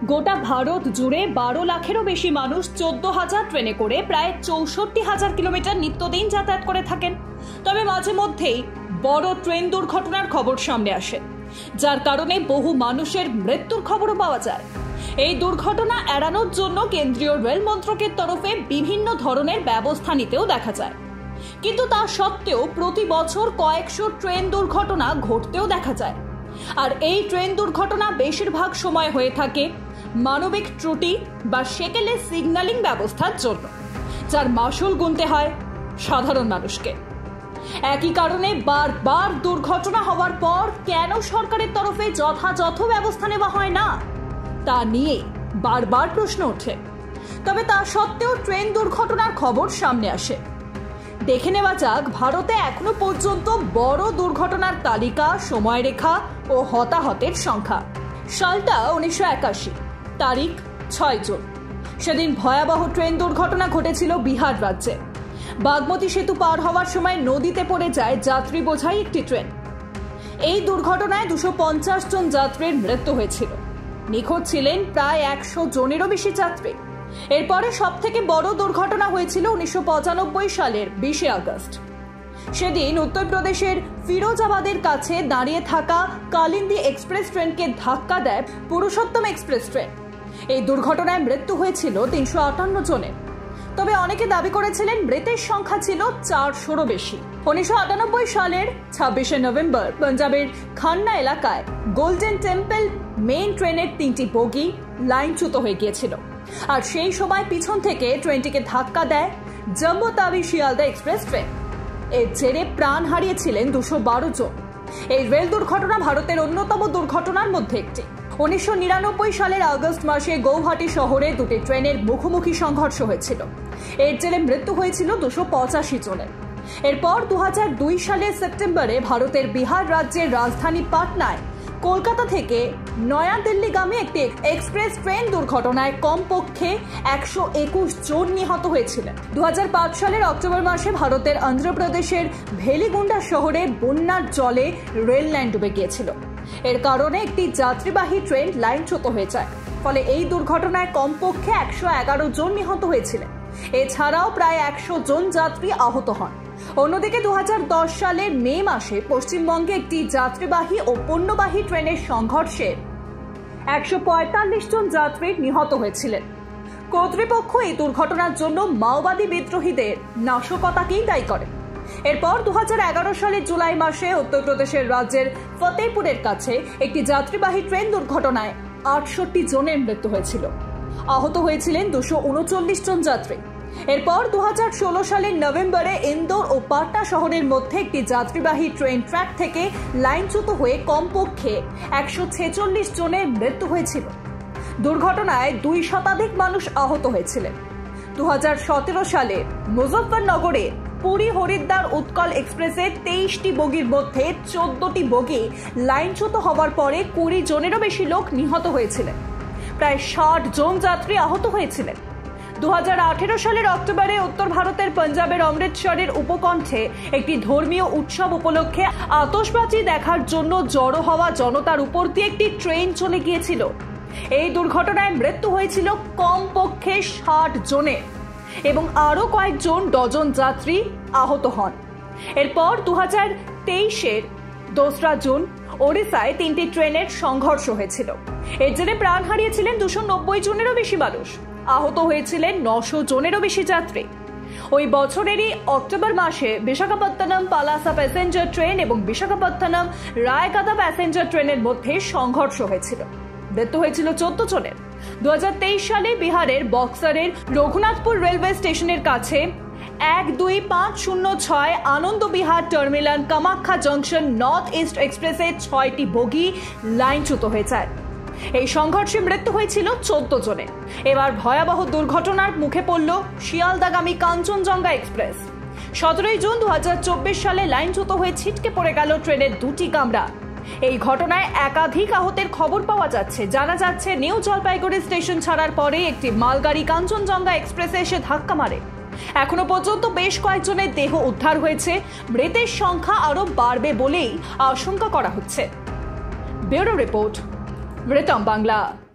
গোটা ভারত জুড়ে 12 লাখেরও বেশি মানুষ 14,000 ট্রেনে করে প্রায় 64,000 কিলোমিটার নিত্যদিন যাতায়াত করে থাকেন। তবে মাঝে মধ্যেই বড় ট্রেন দুর্ঘটনার খবর সামনে আসে, যার কারণে বহু মানুষের মৃত্যুর খবরও পাওয়া যায়। এই দুর্ঘটনা এড়ানোর জন্য কেন্দ্রীয় রেল মন্ত্রকের তরফে বিভিন্ন ধরনের ব্যবস্থা নিতেও দেখা যায়, কিন্তু তা সত্ত্বেও প্রতি বছর কয়েকশো ট্রেন দুর্ঘটনা ঘটতেও দেখা যায়। আর এই ট্রেন দুর্ঘটনা বেশিরভাগ সময় হয়ে থাকে মানবিক ত্রুটি বা সেকেলে সিগন্যালিং ব্যবস্থার জন্য, যার মাসুল গুনতে হয় সাধারণ মানুষকে। একই কারণে বারবার দুর্ঘটনা হওয়ার পর কেন সরকারের তরফে যথাযথ ব্যবস্থা নেওয়া হয় না, তা নিয়ে বারবার প্রশ্ন ওঠে। তবে তা সত্ত্বেও ট্রেন দুর্ঘটনার খবর সামনে আসে। দেখে নেওয়া যাক ভারতে এখনো পর্যন্ত বড় দুর্ঘটনার তালিকা, সময়রেখা ও হতাহতের সংখ্যা। সালটা 1981, তারিখ 6 জুন। সেদিন ভয়াবহ ট্রেন দুর্ঘটনা ঘটেছিল বিহার রাজ্যে। বাগমতী সেতু পার হওয়ার সময় নদীতে পড়ে যায় যাত্রী বোঝাই একটি ট্রেন। এই দুর্ঘটনায় 250 জন যাত্রীর মৃত্যু হয়েছিল। নিখোঁজ ছিলেন প্রায় 100 জনেরও বেশি যাত্রী। এরপরে সব থেকে বড় দুর্ঘটনা হয়েছিল 1995 সালের 20 আগস্ট। সেদিন উত্তরপ্রদেশের ফিরোজাবাদের কাছে দাঁড়িয়ে থাকা কালিন্দী এক্সপ্রেস ট্রেনকে ধাক্কা দেয় পুরুষোত্তম এক্সপ্রেস ট্রেন। এই দুর্ঘটনায় মৃত্যু হয়েছিল 358 জনের। তবে অনেকে দাবি করেছিলেন মৃতের সংখ্যা ছিল 400-রও বেশি। 1998 সালের 26 নভেম্বর পাঞ্জাবের খান্না এলাকায় গোল্ডেন টেম্পল মেইন ট্রেনের 3টি বগি লাইনচ্যুত হয়ে গিয়েছিল। আর সেই সময় পিছন থেকে ট্রেনটিকে ধাক্কা দেয় জম্মু তাওি শিয়ালদা এক্সপ্রেস ট্রেন। এর জেরে প্রাণ হারিয়েছিলেন 212 জন। এই রেল দুর্ঘটনা ভারতের অন্যতম দুর্ঘটনার মধ্যে একটি। 1999 সালের আগস্ট মাসে গৌহাটি শহরে দুটি ট্রেনের মুখোমুখি সংঘর্ষ হয়েছিল। এর জেরে মৃত্যু হয়েছিল 285 জনের। এরপর 2002 সালের সেপ্টেম্বরে ভারতের বিহার রাজ্যের রাজধানী পাটনায় কলকাতা থেকে নয়াদিল্লিগামী একটি এক্সপ্রেস ট্রেন দুর্ঘটনায় কমপক্ষে 121 জন নিহত হয়েছিলেন। 2005 সালের অক্টোবর মাসে ভারতের অন্ধ্রপ্রদেশের ভেলিগুন্ডা শহরে বন্যার জলে রেল লাইন ডুবে গিয়েছিল। এর কারণে একটি যাত্রীবাহী ট্রেন লাইনচ্যুত হয়ে যায়। ফলে এই দুর্ঘটনায় কমপক্ষে 111 জন নিহত হয়েছিলেন। এছাড়াও প্রায় 100 জন যাত্রী আহত হন। অন্যদিকে 2010 সালের মে মাসে পশ্চিমবঙ্গে একটি যাত্রীবাহী ও পণ্যবাহী ট্রেনের সংঘর্ষে 145 জন যাত্রী নিহত হয়েছিলেন। কর্তৃপক্ষ এই দুর্ঘটনার জন্য মাওবাদী বিদ্রোহীদের নাশকতাকেই দায়ী করে। এরপর 2011 সালের জুলাই মাসে উত্তরপ্রদেশের রাজ্যের ফতেহপুরের কাছে একটি যাত্রীবাহী ট্রেন দুর্ঘটনায় 68 জনের মৃত্যু হয়েছিল। আহত হয়েছিলেন 239 জন যাত্রী। এরপর 2016 সালের নভেম্বরে ইন্দোর ও পাটনা শহরের মধ্যে একটি যাত্রীবাহী ট্রেন ট্র্যাক থেকে লাইনচ্যুত হয়ে কমপক্ষে 146 জনের মৃত্যু হয়েছিল। দুর্ঘটনায় 2 শতাধিক মানুষ আহত হয়েছিলেন। 2017 সালে মুজফ্ফরনগরে পুরী হরিদ্বার উৎকল এক্সপ্রেসে 23টি বগির মধ্যে 14টি বগি লাইনচ্যুত হওয়ার পরে 20 জনেরও বেশি লোক নিহত হয়েছিলেন। প্রায় 60 জন যাত্রী আহত হয়েছিলেন। 2018 সালের অক্টোবরে উত্তর ভারতের পাঞ্জাবের অমৃতসরের উপকণ্ঠে একটি ধর্মীয় উৎসব উপলক্ষে আতশবাজি দেখার জন্য জড়ো হওয়া জনতার উপর দিয়ে একটি ট্রেন চলে গিয়েছিল। এই দুর্ঘটনায় মৃত্যু হয়েছিল কমপক্ষে 60 জনের এবং আরও কয়েকজন ডজন যাত্রী আহত হন। এরপর 2023-এর 2 জুন ওড়িশায় 3টি ট্রেনের সংঘর্ষ হয়েছিল। এর জেরে প্রাণ হারিয়েছিলেন 290 জনেরও বেশি মানুষ। আহত হয়েছিলেন 900 জনেরও বেশি যাত্রী। ওই বছরেরই অক্টোবর মাসে বিশাখাপত্তনম পালাসা প্যাসেঞ্জার ট্রেন এবং বিশাখাপত্তনম রায়কাদা প্যাসেঞ্জার ট্রেনের মধ্যে সংঘর্ষ হয়েছিল। মৃত্যু হয়েছিল 14 জনের। 2023 সালে বিহারের বক্সারের রঘুনাথপুর রেলওয়ে স্টেশনের কাছে 12506 Anand Vihar terminal Kamakhya junction north east এক্সপ্রেসে 6টি বগি লাইনচ্যুত হয়ে যায়। এই সংঘর্ষে মৃত্যু হয়েছিল 14 জনের। এবার ভয়াবহ দুর্ঘটনার মুখে পড়ল শিয়ালদাগামী কাঞ্চনজঙ্ঘা এক্সপ্রেস। 17 জুন 2024 সালে লাইনচ্যুত হয়ে ছিটকে পড়ে গেল ট্রেনের 2টি কামরা। এই ঘটনায় একাধিক আহতের খবর পাওয়া যাচ্ছে। জানা যাচ্ছে নিউ জলপাইগুড়ি স্টেশন ছাড়ার পরে একটি মালগাড়ি কাঞ্চনজঙ্ঘা এক্সপ্রেসে এসে ধাক্কা মারে। এখনো পর্যন্ত বেশ কয়েকজনের দেহ উদ্ধার হয়েছে। মৃতের সংখ্যা আরো বাড়বে বলেই আশঙ্কা করা হচ্ছে। Bureau report, Ritam Bangla.